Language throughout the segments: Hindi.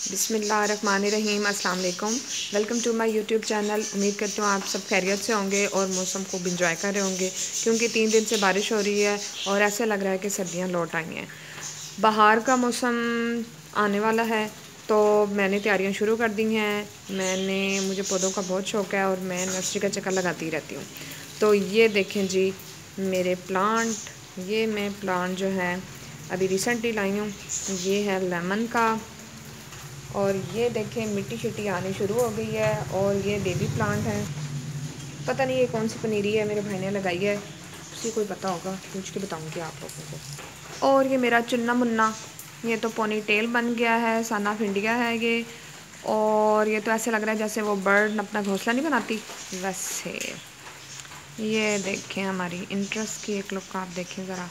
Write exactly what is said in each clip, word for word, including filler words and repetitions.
बिस्मिल्लाहिर्रहमानिर्रहीम अस्सलाम वालेकुम। Welcome to my YouTube channel. उम्मीद करती हूँ आप सब खैरियत से होंगे और मौसम को इंजॉय कर रहे होंगे, क्योंकि तीन दिन से बारिश हो रही है और ऐसे लग रहा है कि सर्दियाँ लौट आई हैं। बाहर का मौसम आने वाला है तो मैंने तैयारियां शुरू कर दी हैं। मैंने मुझे पौधों का बहुत शौक़ है और मैं नर्सरी का चक्कर लगाती रहती हूँ। तो ये देखें जी मेरे प्लांट, ये मैं प्लांट जो है अभी रिसेंटली लाई हूँ, ये है लेमन का। और ये देखें मिट्टी शिट्टी आनी शुरू हो गई है और ये बेबी प्लांट है। पता नहीं ये कौन सी पनीरी है, मेरे भाई ने लगाई है, उसी कोई पता होगा, पूछ के बताऊंगी आप लोगों को। और ये मेरा चुन्ना मुन्ना, ये तो पोनी टेल बन गया है, साना फिंडिया है ये। और ये तो ऐसे लग रहा है जैसे वो बर्ड अपना घोंसला नहीं बनाती वैसे। ये देखें हमारी इंटरेस्ट की एक लुक आप देखें ज़रा।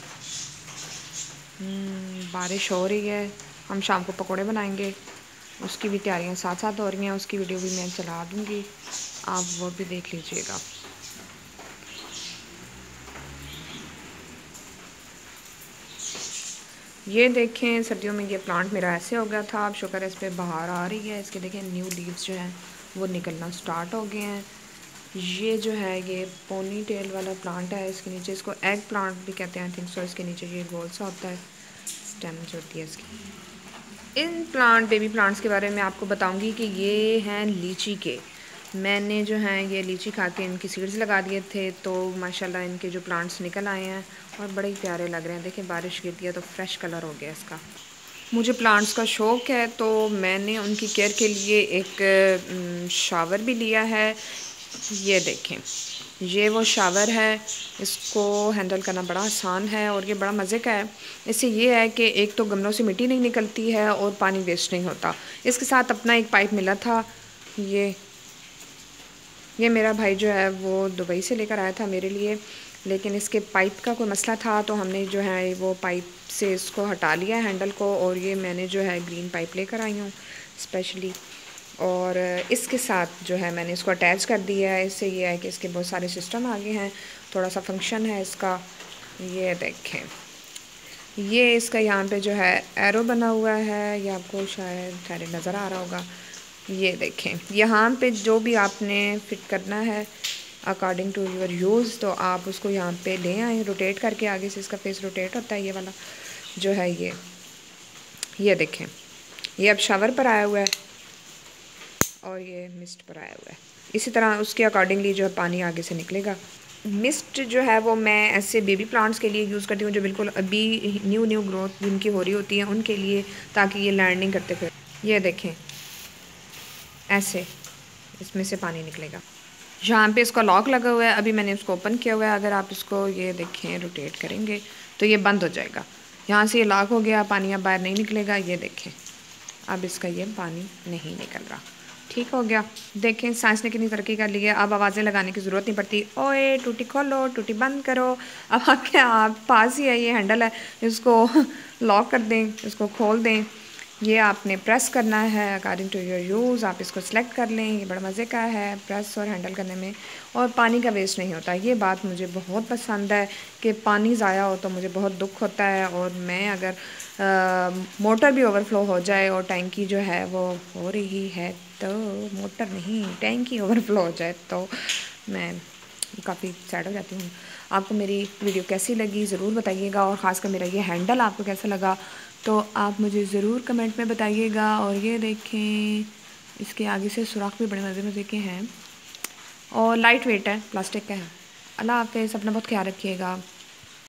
बारिश हो रही है, हम शाम को पकोड़े बनाएंगे, उसकी भी तैयारियां साथ साथ हो रही हैं। उसकी वीडियो भी मैं चला दूंगी, आप वो भी देख लीजिएगा। ये देखें सर्दियों में ये प्लांट मेरा ऐसे हो गया था, अब शुक्र है इस पर बाहर आ रही है। इसके देखें न्यू लीव्स जो हैं वो निकलना स्टार्ट हो गए हैं। ये जो है ये पोनी टेल वाला प्लांट है, इसके नीचे इसको एग प्लांट भी कहते हैं आई थिंक सो। इसके नीचे ये गोल सा होता है, स्टेम जो होती है इसकी। इन प्लांट बेबी प्लांट्स के बारे में आपको बताऊंगी कि ये हैं लीची के। मैंने जो है ये लीची खा के इनकी सीड्स लगा दिए थे, तो माशाल्लाह इनके जो प्लांट्स निकल आए हैं और बड़े ही प्यारे लग रहे हैं। देखिए बारिश गिरती है तो फ्रेश कलर हो गया इसका। मुझे प्लांट्स का शौक़ है तो मैंने उनकी केयर के लिए एक शावर भी लिया है। ये देखें ये वो शावर है, इसको हैंडल करना बड़ा आसान है और ये बड़ा मज़े का है। इससे ये है कि एक तो गमलों से मिट्टी नहीं निकलती है और पानी वेस्ट नहीं होता। इसके साथ अपना एक पाइप मिला था, ये ये मेरा भाई जो है वो दुबई से लेकर आया था मेरे लिए, लेकिन इसके पाइप का कोई मसला था तो हमने जो है वो पाइप से इसको हटा लिया हैंडल को, और ये मैंने जो है ग्रीन पाइप लेकर आई हूँ स्पेशली। और इसके साथ जो है मैंने इसको अटैच कर दिया है। इससे ये है कि इसके बहुत सारे सिस्टम आगे हैं, थोड़ा सा फंक्शन है इसका। ये देखें ये इसका यहाँ पे जो है एरो बना हुआ है, ये आपको शायद खैर नज़र आ रहा होगा। ये देखें यहाँ पे जो भी आपने फिट करना है अकॉर्डिंग टू योर यूज़, तो आप उसको यहाँ पे ले आए रोटेट करके। आगे से इसका फेस रोटेट होता है ये वाला जो है। ये ये देखें ये अब शावर पर आया हुआ है और ये मिस्ट पर आया हुआ है। इसी तरह उसके अकॉर्डिंगली जो है पानी आगे से निकलेगा। मिस्ट जो है वो मैं ऐसे बेबी प्लांट्स के लिए यूज़ करती हूँ जो बिल्कुल अभी न्यू न्यू ग्रोथ जिनकी हो रही होती है उनके लिए, ताकि ये लैंडिंग करते फिर। ये देखें ऐसे इसमें से पानी निकलेगा। यहाँ पे इसका लॉक लगा हुआ है, अभी मैंने इसको ओपन किया हुआ है। अगर आप इसको ये देखें रोटेट करेंगे तो ये बंद हो जाएगा। यहाँ से ये लॉक हो गया, पानी अब बाहर नहीं निकलेगा। ये देखें अब इसका ये पानी नहीं निकल रहा, ठीक हो गया। देखें साइंस ने कितनी तरक्की कर ली है, अब आवाज़ें लगाने की ज़रूरत नहीं पड़ती। ओए टूटी खोलो, टूटी बंद करो। अब आपके आप पास ही है ये हैंडल है, इसको लॉक कर दें, इसको खोल दें। ये आपने प्रेस करना है अकॉर्डिंग टू योर यूज़, आप इसको सेलेक्ट कर लें। ये बड़ा मज़े का है प्रेस और हैंडल करने में, और पानी का वेस्ट नहीं होता। ये बात मुझे बहुत पसंद है कि पानी ज़ाया हो तो मुझे बहुत दुख होता है। और मैं अगर आ, मोटर भी ओवरफ्लो हो जाए और टैंकी जो है वो हो रही है, तो मोटर नहीं टैंकी ओवरफ्लो हो जाए तो मैं काफ़ी सैड हो जाती हूँ। आपको मेरी वीडियो कैसी लगी ज़रूर बताइएगा, और ख़ासकर मेरा ये हैंडल आपको कैसा लगा तो आप मुझे ज़रूर कमेंट में बताइएगा। और ये देखें इसके आगे से सुराख भी बड़े मज़े मज़े के हैं और लाइट वेट है, प्लास्टिक का है। अल्लाह हाफ़िज़, अपना बहुत ख्याल रखिएगा।